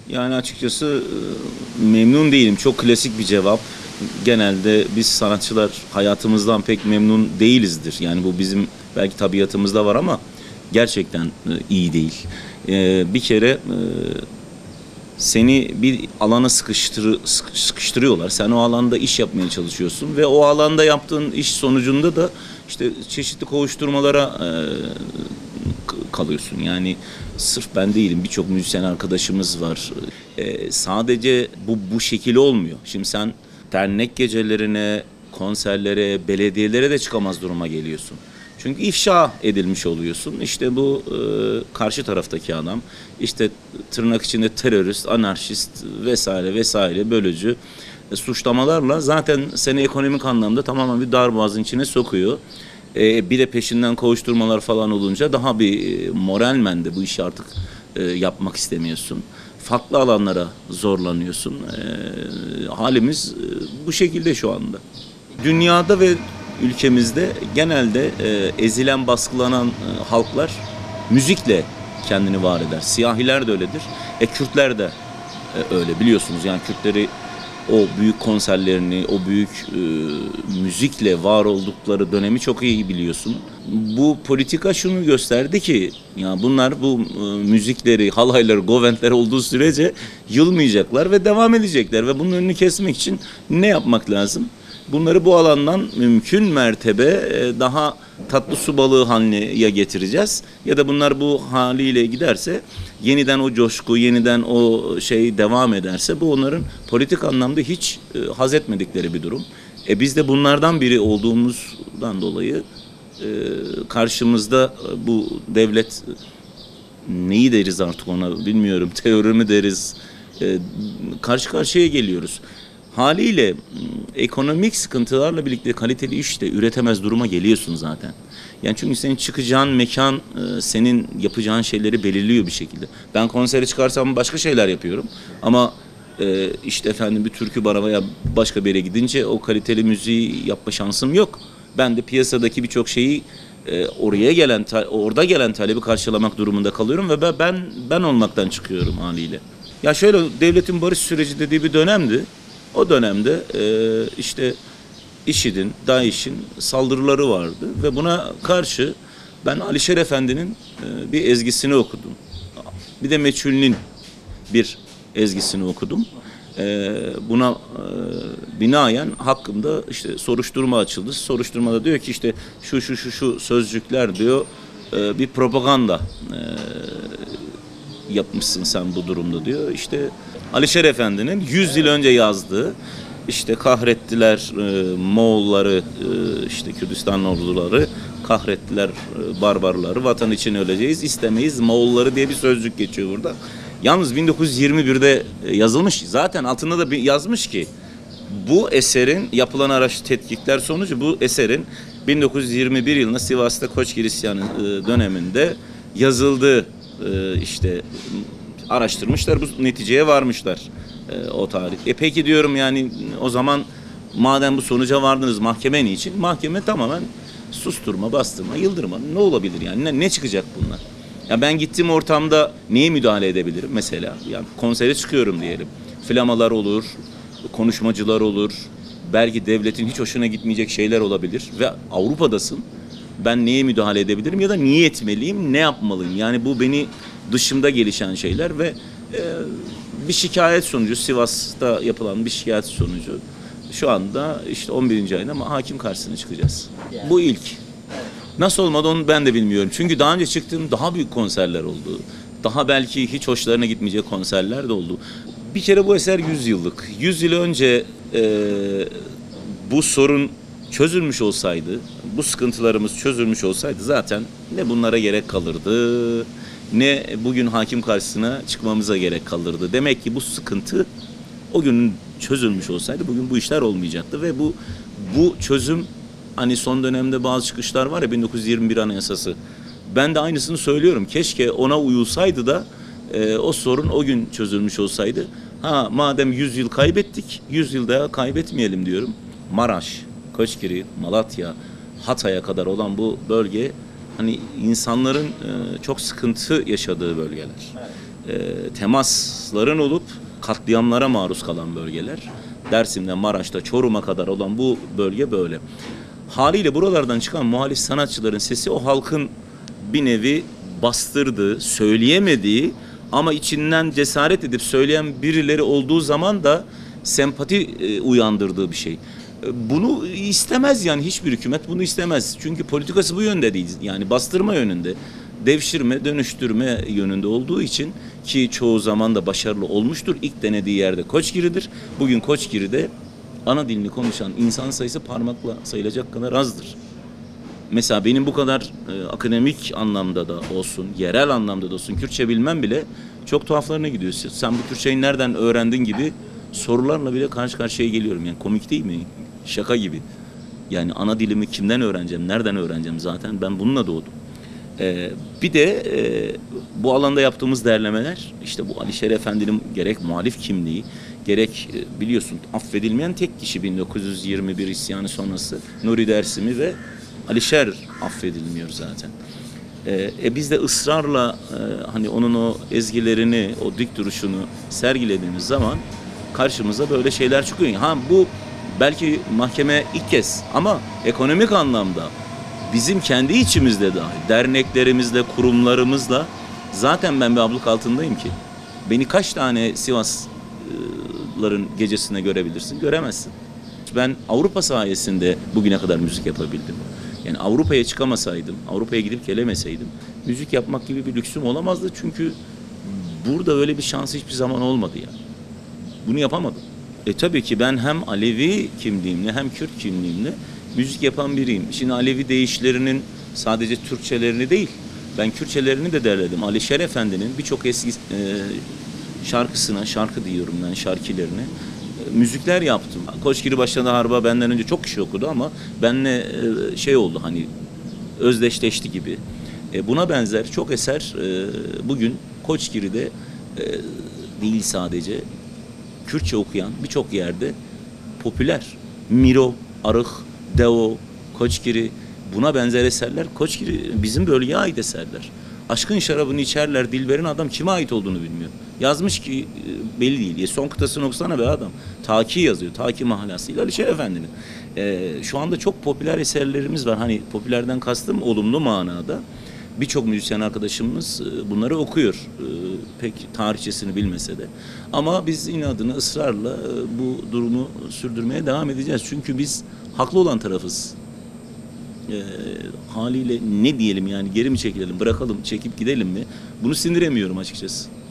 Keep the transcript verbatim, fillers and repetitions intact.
Yani açıkçası e, memnun değilim. Çok klasik bir cevap. Genelde biz sanatçılar hayatımızdan pek memnun değilizdir. Yani bu bizim belki tabiatımızda var ama gerçekten e, iyi değil. E, bir kere e, seni bir alana sıkıştır, sıkıştırıyorlar. Sen o alanda iş yapmaya çalışıyorsun ve o alanda yaptığın iş sonucunda da işte çeşitli kovuşturmalara e, kalıyorsun. Yani sırf ben değilim, birçok müzisyen arkadaşımız var. E, sadece bu bu şekilde olmuyor. Şimdi sen dernek gecelerine, konserlere, belediyelere de çıkamaz duruma geliyorsun. Çünkü ifşa edilmiş oluyorsun. İşte bu e, karşı taraftaki adam, işte tırnak içinde terörist, anarşist vesaire vesaire bölücü e, suçlamalarla zaten seni ekonomik anlamda tamamen bir darboğazın içine sokuyor. E, bir de peşinden kovuşturmalar falan olunca daha bir e, moralmen de bu işi artık e, yapmak istemiyorsun. Farklı alanlara zorlanıyorsun. E, halimiz e, bu şekilde şu anda. Dünyada ve ülkemizde genelde e, ezilen, baskılanan e, halklar müzikle kendini var eder. Siyahiler de öyledir. E Kürtler de e, öyle biliyorsunuz. Yani Kürtleri o büyük konserlerini, o büyük e, müzikle var oldukları dönemi çok iyi biliyorsun. Bu politika şunu gösterdi ki, ya bunlar bu e, müzikleri, halayları, goventler olduğu sürece yılmayacaklar ve devam edecekler ve bunun önünü kesmek için ne yapmak lazım? Bunları bu alandan mümkün mertebe daha tatlı su balığı haline getireceğiz. Ya da bunlar bu haliyle giderse, yeniden o coşku, yeniden o şey devam ederse bu onların politik anlamda hiç haz etmedikleri bir durum. E biz de bunlardan biri olduğumuzdan dolayı karşımızda bu devlet, neyi deriz artık ona bilmiyorum, terör mü deriz, karşı karşıya geliyoruz. Haliyle ekonomik sıkıntılarla birlikte kaliteli iş de üretemez duruma geliyorsun zaten. Yani çünkü senin çıkacağın mekan senin yapacağın şeyleri belirliyor bir şekilde. Ben konsere çıkarsam başka şeyler yapıyorum ama işte efendim bir türkü bara veya başka bir yere gidince o kaliteli müziği yapma şansım yok. Ben de piyasadaki birçok şeyi oraya gelen orada gelen talebi karşılamak durumunda kalıyorum ve ben ben olmaktan çıkıyorum haliyle. Ya şöyle, devletin barış süreci dediği bir dönemdi. O dönemde e, işte IŞİD'in, DAEŞ'in saldırıları vardı ve buna karşı ben Alişer Efendi'nin e, bir ezgisini okudum. Bir de Meçhul'ün bir ezgisini okudum. E, buna e, binaen hakkında işte soruşturma açıldı. Soruşturmada diyor ki işte şu şu şu şu sözcükler diyor e, bir propaganda e, yapmışsın sen bu durumda diyor. İşte Alişer Efendi'nin yüz yıl önce yazdığı işte kahrettiler e, Moğolları, e, işte Kürdistan orduları kahrettiler e, barbarları, vatan için öleceğiz, istemeyiz Moğolları diye bir sözcük geçiyor burada. Yalnız bin dokuz yüz yirmi birde yazılmış, zaten altında da yazmış ki bu eserin yapılan araç tetkikler sonucu bu eserin bin dokuz yüz yirmi bir yılında Sivas'ta Koçgir İsyanı e, döneminde yazıldığı e, işte araştırmışlar, bu neticeye varmışlar e, o tarih. E peki diyorum, yani o zaman madem bu sonuca vardınız, mahkeme niçin? Mahkeme tamamen susturma, bastırma, yıldırma. Ne olabilir yani? Ne, ne çıkacak bunlar? Ya ben gittiğim ortamda neye müdahale edebilirim mesela? Yani konsere çıkıyorum diyelim. Flamalar olur, konuşmacılar olur. Belki devletin hiç hoşuna gitmeyecek şeyler olabilir ve Avrupa'dasın. Ben neye müdahale edebilirim ya da niye etmeliyim, ne yapmalıyım? Yani bu beni dışımda gelişen şeyler ve e, bir şikayet sonucu, Sivas'ta yapılan bir şikayet sonucu şu anda işte on birinci ayında ama hakim karşısına çıkacağız. Yani. Bu ilk. Nasıl olmadı onu ben de bilmiyorum. Çünkü daha önce çıktığım daha büyük konserler oldu. Daha belki hiç hoşlarına gitmeyecek konserler de oldu. Bir kere bu eser yüz yıllık. yüz yıl önce e, bu sorun çözülmüş olsaydı, bu sıkıntılarımız çözülmüş olsaydı zaten ne bunlara gerek kalırdı, ne bugün hakim karşısına çıkmamıza gerek kalırdı. Demek ki bu sıkıntı o gün çözülmüş olsaydı bugün bu işler olmayacaktı ve bu bu çözüm, hani son dönemde bazı çıkışlar var ya, bin dokuz yüz yirmi bir Anayasası. Ben de aynısını söylüyorum. Keşke ona uyulsaydı da e, o sorun o gün çözülmüş olsaydı. Ha madem yüz yıl kaybettik, yüz yıl daha kaybetmeyelim diyorum. Maraş, Koçgiri, Malatya, Hatay'a kadar olan bu bölge hani insanların e, çok sıkıntı yaşadığı bölgeler. e, temasların olup katliamlara maruz kalan bölgeler. Dersim'den Maraş'ta Çorum'a kadar olan bu bölge böyle. Haliyle buralardan çıkan muhalif sanatçıların sesi o halkın bir nevi bastırdığı, söyleyemediği ama içinden cesaret edip söyleyen birileri olduğu zaman da sempati e, uyandırdığı bir şey. E, bunu istemez yani hiçbir hükümet bunu istemez. Çünkü politikası bu yönde değil. Yani bastırma yönünde, devşirme, dönüştürme yönünde olduğu için ki çoğu zaman da başarılı olmuştur. İlk denediği yerde Koçgiri'dir. Bugün Koçgiri'de ana dilini konuşan insan sayısı parmakla sayılacak kadar azdır. Mesela benim bu kadar e, akademik anlamda da olsun, yerel anlamda da olsun Kürtçe bilmem bile çok tuhaflarına gidiyor. Sen bu Kürtçeyi nereden öğrendin gibi sorularla bile karşı karşıya geliyorum. Yani komik değil mi? Şaka gibi. Yani ana dilimi kimden öğreneceğim, nereden öğreneceğim zaten ben bununla doğdum. Ee, bir de e, bu alanda yaptığımız derlemeler işte bu Alişer Efendi'nin gerek muhalif kimliği gerek e, biliyorsun affedilmeyen tek kişi bin dokuz yüz yirmi bir isyanı sonrası Nuri Dersimi ve Alişer affedilmiyor zaten. E, e biz de ısrarla e, hani onun o ezgilerini, o dik duruşunu sergilediğimiz zaman karşımıza böyle şeyler çıkıyor. Ha bu belki mahkeme ilk kez ama ekonomik anlamda bizim kendi içimizde dahi derneklerimizle, kurumlarımızla zaten ben bir abluk altındayım ki. Beni kaç tane Sivasların gecesine görebilirsin? Göremezsin. Ben Avrupa sayesinde bugüne kadar müzik yapabildim. Yani Avrupa'ya çıkamasaydım, Avrupa'ya gidip gelemeseydim müzik yapmak gibi bir lüksüm olamazdı. Çünkü burada öyle bir şans hiçbir zaman olmadı yani. Bunu yapamadım. E tabii ki ben hem Alevi kimliğimle hem Kürt kimliğimle müzik yapan biriyim. Şimdi Alevi deyişlerinin sadece Türkçelerini değil, ben Kürtçelerini de derledim. Alişer Efendi'nin birçok eski e, şarkısına, şarkı diyorum ben şarkilerine, e, müzikler yaptım. Koçgiri başladı harba benden önce çok kişi okudu ama benle e, şey oldu hani özdeşleşti gibi. E, buna benzer çok eser e, bugün Koçgiri'de e, değil sadece Kürtçe okuyan birçok yerde popüler. Miro, Arık, Deo, Koçgiri buna benzer eserler. Koçgiri bizim bölgeye ait eserler. Aşkın şarabını içerler Dilber'in adam kime ait olduğunu bilmiyor. Yazmış ki belli değil. Ya son kıtasını okusana be adam. Taki yazıyor. Taki mahalasıyla Alişer Efendi'nin. Ee, şu anda çok popüler eserlerimiz var. Hani popülerden kastım olumlu manada. Birçok müzisyen arkadaşımız bunları okuyor. Pek tarihçesini bilmese de. Ama biz inadına ısrarla bu durumu sürdürmeye devam edeceğiz. Çünkü biz haklı olan tarafız. E, haliyle ne diyelim yani geri mi çekilelim, bırakalım, çekip gidelim mi? Bunu sindiremiyorum açıkçası.